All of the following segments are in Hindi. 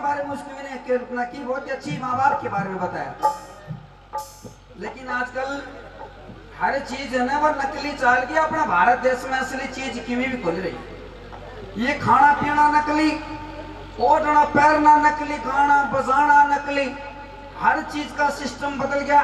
बारे में उसकी मैंने कल्पना की, बहुत अच्छी माँ बाप के बारे में बताया। लेकिन आजकल हर चीज है ना वो नकली चाल गया। अपना भारत देश में असली चीज की भी खुल रही। ये खाना पीना नकली, ओढ़ना पैरना नकली, गाना बजाना नकली, हर चीज का सिस्टम बदल गया।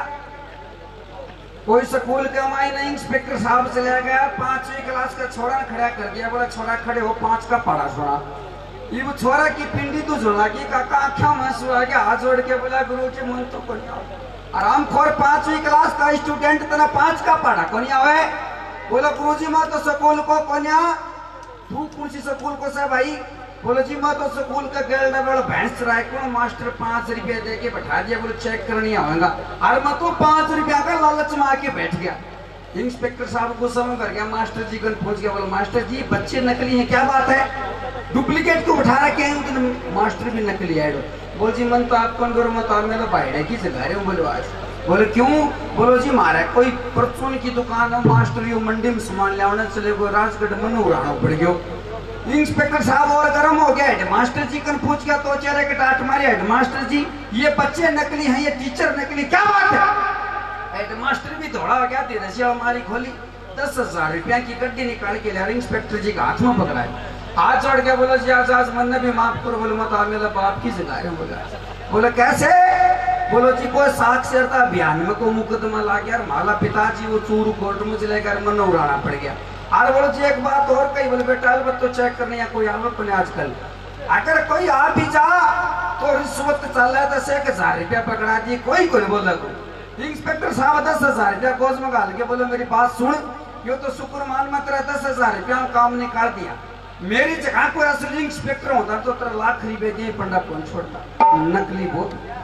कोई स्कूल के मायने इंस्पेक्टर साहब से ले गया, 5वीं क्लास का छोरा खड़ा कर दिया, बोला छोरा खड़े हो 5 का पढ़ा सुना। ये वो छोरा की पिंडी तो सुना कि काका आख्या में सुना के हाथ जोड़ के बोला गुरु जी मन तो कोनी आवे। आराम खोर 5वीं क्लास का स्टूडेंट तना 5 का पढ़ा कोनी आवे। बोला गुरु जी मैं तो स्कूल को कोन्या। तू कौन सी स्कूल को से भाई? बोलो जी मैं तो स्कूल का गेल डबल भैंस राय को मास्टर 5 रुपये दे के बैठा दिया, बोले चेक करनी आवेगा। और मैं तो 5 रुपया का लालच में आके बैठ गया। इंस्पेक्टर साहब को समझ कर गया, मास्टर जी को पूछ गया, बोले मास्टर जी बच्चे नकली हैं, क्या बात है? डुप्लीकेट को उठा रखे हैं, मास्टर भी नकली है। बोल जी मन तो आप कौन करो, मैं तो मैं तो बाहर की से घर हूँ। बोलो आज बोले क्यों? बोलो जी मारा कोई परचून की दुकान है, मास्टर यू मंडी में सामान ले चले गो, राजगढ़ मन उड़ाना पड़ गयो। इंस्पेक्टर साहब और गर्म हो गया। हेडमास्टर जी कन पूछ गया तो चेहरे के टाट मारे, हेडमास्टर जी ये बच्चे नकली हैं, ये टीचर नकली, क्या बात है? हेडमास्टर भी दौड़ा हो गया, तेरसी अलमारी खोली, 10,000 रुपया की गड्डी निकाल के लिया, इंस्पेक्टर जी का हाथ में पकड़ा। हाथ जोड़ गया, बोलो जी आज मन ने भी माफ करो। बोलो मत मेरा बाप की सिखाए। बोलो कैसे? बोलो जी कोई साक्षरता अभियान में को मुकदमा ला गया, माला पिताजी वो चूरू कोर्ट में चले गए, मन उड़ाना पड़ गया। और बोलो जी एक बात और कही, बोले बेटा अलबत्त तो चेक करने या कोई आलोक नहीं आजकल। अगर कोई आ भी जा तो रिश्वत चल रहा है, 10,000 रुपया पकड़ा दिए, कोई बोला को। इंस्पेक्टर साहब 10,000 रुपया गोज में गाल के बोले मेरी बात सुन, यो तो शुक्र मान मत रहा, 10,000 रुपया काम निकाल दिया। मेरी जगह कोई असली इंस्पेक्टर होता तो 1 लाख रुपये दिए पंडा कौन छोड़ता। नकली बहुत